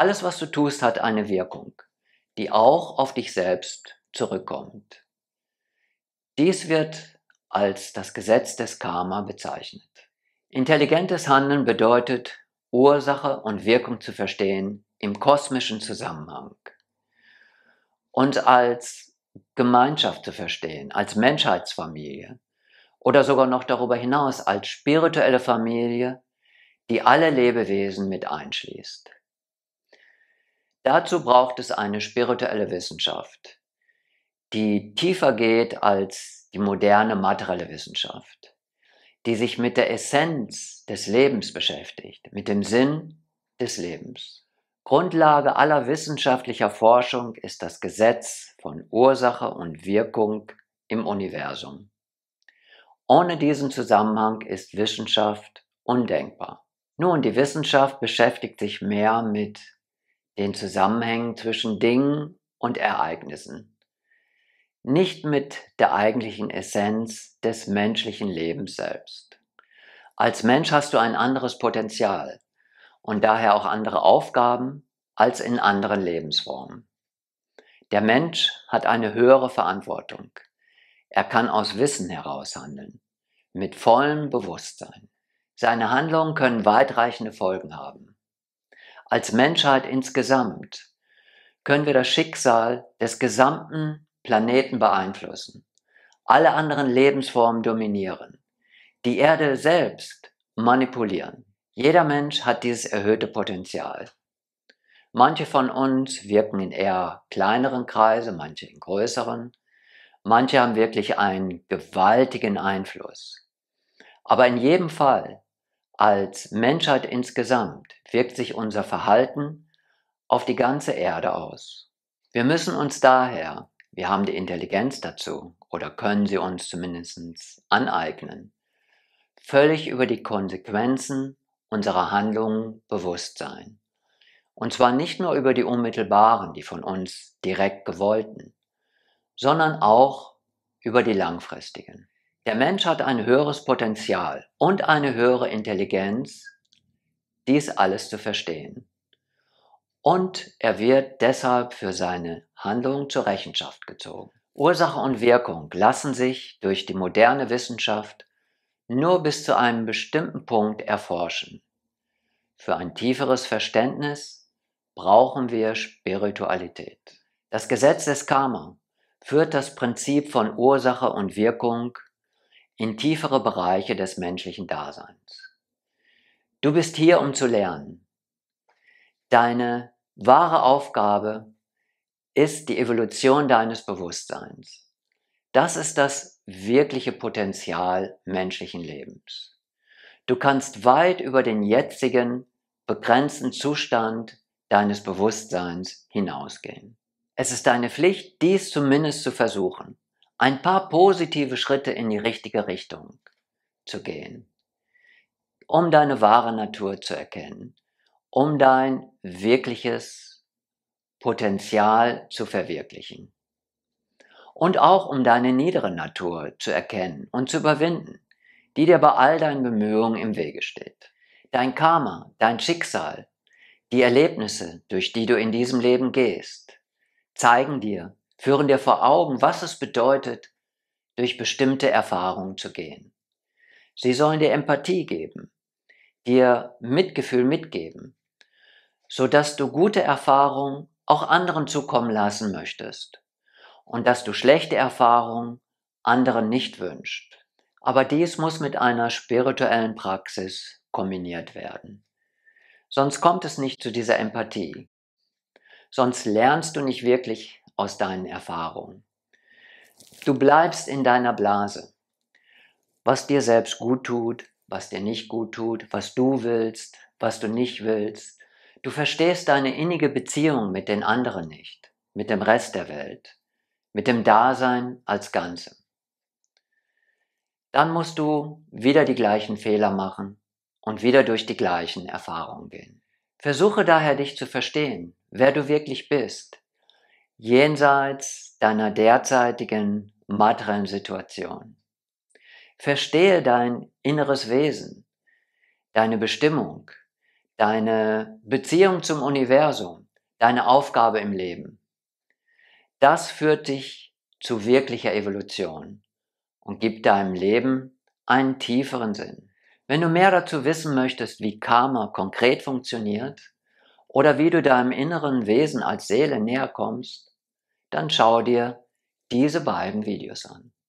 Alles, was du tust, hat eine Wirkung, die auch auf dich selbst zurückkommt. Dies wird als das Gesetz des Karma bezeichnet. Intelligentes Handeln bedeutet, Ursache und Wirkung zu verstehen im kosmischen Zusammenhang und als Gemeinschaft zu verstehen, als Menschheitsfamilie oder sogar noch darüber hinaus als spirituelle Familie, die alle Lebewesen mit einschließt. Dazu braucht es eine spirituelle Wissenschaft, die tiefer geht als die moderne materielle Wissenschaft, die sich mit der Essenz des Lebens beschäftigt, mit dem Sinn des Lebens. Grundlage aller wissenschaftlicher Forschung ist das Gesetz von Ursache und Wirkung im Universum. Ohne diesen Zusammenhang ist Wissenschaft undenkbar. Nun, die Wissenschaft beschäftigt sich mehr mit den Zusammenhängen zwischen Dingen und Ereignissen, nicht mit der eigentlichen Essenz des menschlichen Lebens selbst. Als Mensch hast du ein anderes Potenzial und daher auch andere Aufgaben als in anderen Lebensformen. Der Mensch hat eine höhere Verantwortung. Er kann aus Wissen heraus handeln, mit vollem Bewusstsein. Seine Handlungen können weitreichende Folgen haben. Als Menschheit insgesamt können wir das Schicksal des gesamten Planeten beeinflussen, alle anderen Lebensformen dominieren, die Erde selbst manipulieren. Jeder Mensch hat dieses erhöhte Potenzial. Manche von uns wirken in eher kleineren Kreisen, manche in größeren. Manche haben wirklich einen gewaltigen Einfluss. Aber in jedem Fall, als Menschheit insgesamt, wirkt sich unser Verhalten auf die ganze Erde aus. Wir müssen uns daher, wir haben die Intelligenz dazu oder können sie uns zumindest aneignen, völlig über die Konsequenzen unserer Handlungen bewusst sein. Und zwar nicht nur über die unmittelbaren, die von uns direkt gewollten, sondern auch über die langfristigen. Der Mensch hat ein höheres Potenzial und eine höhere Intelligenz, dies alles zu verstehen. Und er wird deshalb für seine Handlung zur Rechenschaft gezogen. Ursache und Wirkung lassen sich durch die moderne Wissenschaft nur bis zu einem bestimmten Punkt erforschen. Für ein tieferes Verständnis brauchen wir Spiritualität. Das Gesetz des Karma führt das Prinzip von Ursache und Wirkung in tiefere Bereiche des menschlichen Daseins. Du bist hier, um zu lernen. Deine wahre Aufgabe ist die Evolution deines Bewusstseins. Das ist das wirkliche Potenzial menschlichen Lebens. Du kannst weit über den jetzigen begrenzten Zustand deines Bewusstseins hinausgehen. Es ist deine Pflicht, dies zumindest zu versuchen, ein paar positive Schritte in die richtige Richtung zu gehen, um deine wahre Natur zu erkennen, um dein wirkliches Potenzial zu verwirklichen und auch um deine niedere Natur zu erkennen und zu überwinden, die dir bei all deinen Bemühungen im Wege steht. Dein Karma, dein Schicksal, die Erlebnisse, durch die du in diesem Leben gehst, zeigen dir, führen dir vor Augen, was es bedeutet, durch bestimmte Erfahrungen zu gehen. Sie sollen dir Empathie geben, dir Mitgefühl mitgeben, sodass du gute Erfahrungen auch anderen zukommen lassen möchtest und dass du schlechte Erfahrungen anderen nicht wünschst. Aber dies muss mit einer spirituellen Praxis kombiniert werden. Sonst kommt es nicht zu dieser Empathie. Sonst lernst du nicht wirklich aus deinen Erfahrungen. Du bleibst in deiner Blase. Was dir selbst gut tut, was dir nicht gut tut, was du willst, was du nicht willst. Du verstehst deine innige Beziehung mit den anderen nicht, mit dem Rest der Welt, mit dem Dasein als Ganzem. Dann musst du wieder die gleichen Fehler machen und wieder durch die gleichen Erfahrungen gehen. Versuche daher, dich zu verstehen, wer du wirklich bist, jenseits deiner derzeitigen materiellen Situation. Verstehe dein inneres Wesen, deine Bestimmung, deine Beziehung zum Universum, deine Aufgabe im Leben. Das führt dich zu wirklicher Evolution und gibt deinem Leben einen tieferen Sinn. Wenn du mehr dazu wissen möchtest, wie Karma konkret funktioniert oder wie du deinem inneren Wesen als Seele näher kommst, dann schau dir diese beiden Videos an.